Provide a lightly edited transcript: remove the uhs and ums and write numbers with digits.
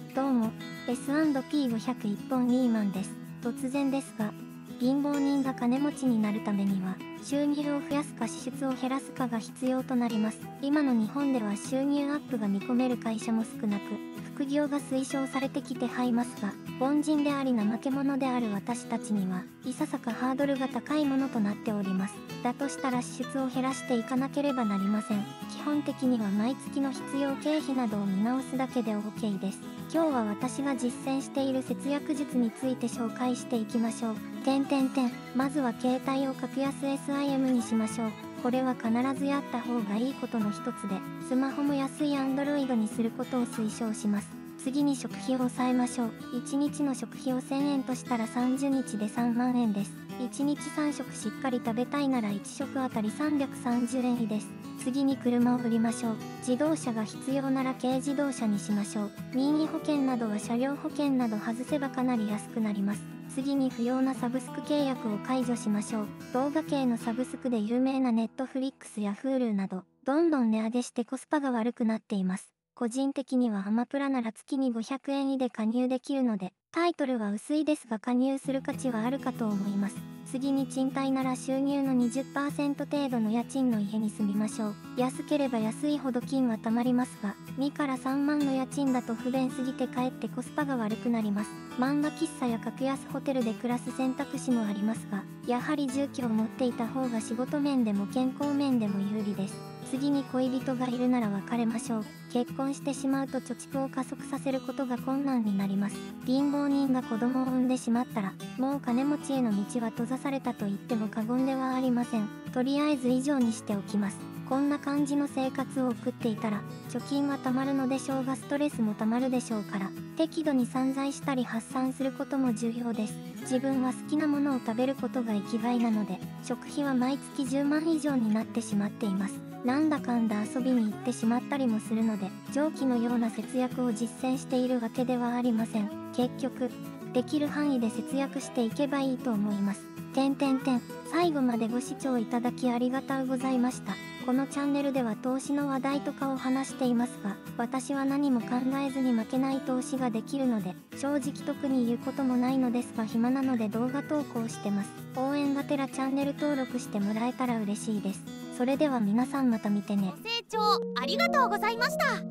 どうも、S&P501 本リーマンです。突然ですが、貧乏人が金持ちになるためには、収入を増やすか支出を減らすかが必要となります。今の日本では収入アップが見込める会社も少なく、副業が推奨されてきてはいますが、凡人であり怠け者である私たちには、いささかハードルが高いものとなっております。だとしたら支出を減らしていかなければなりません。基本的には毎月の必要経費などを見直すだけで OK です。今日は私が実践している節約術について紹介していきましょう。まずは携帯を格安 SIM にしましょう。これは必ずやった方がいいことの一つで、スマホも安い Android にすることを推奨します。次に食費を抑えましょう。1日の食費を1000円としたら30日で3万円です。1日3食しっかり食べたいなら1食あたり330円です。次に車を売りましょう。自動車が必要なら軽自動車にしましょう。任意保険などは車両保険など外せばかなり安くなります。次に不要なサブスク契約を解除しましょう。動画系のサブスクで有名な Netflix や Hulu など、どんどん値上げしてコスパが悪くなっています。個人的にはアマプラなら月に500円で加入できるので、タイトルは薄いですが加入する価値はあるかと思います。次に賃貸なら収入の 20% 程度の家賃の家に住みましょう。安ければ安いほど金は貯まりますが、2から3万の家賃だと不便すぎてかえってコスパが悪くなります。漫画喫茶や格安ホテルで暮らす選択肢もありますが、やはり住居を持っていた方が仕事面でも健康面でも有利です。次に恋人がいるなら別れましょう。結婚してしまうと貯蓄を加速させることが困難になります。貧乏人が子供を産んでしまったら、もう金持ちへの道は閉ざされたと言っても過言ではありません。とりあえず以上にしておきます。こんな感じの生活を送っていたら、貯金は貯まるのでしょうがストレスも貯まるでしょうから、適度に散財したり発散することも重要です。自分は好きなものを食べることが生きがいなので、食費は毎月10万以上になってしまっています。なんだかんだ遊びに行ってしまったりもするので、上記のような節約を実践しているわけではありません。結局、できる範囲で節約していけばいいと思います。最後までご視聴いただきありがとうございました。このチャンネルでは投資の話題とかを話していますが、私は何も考えずに負けない投資ができるので、正直特に言うこともないのですが暇なので動画投稿してます。応援がてらチャンネル登録してもらえたら嬉しいです。それでは皆さんまた見てね。 ご清聴ありがとうございました。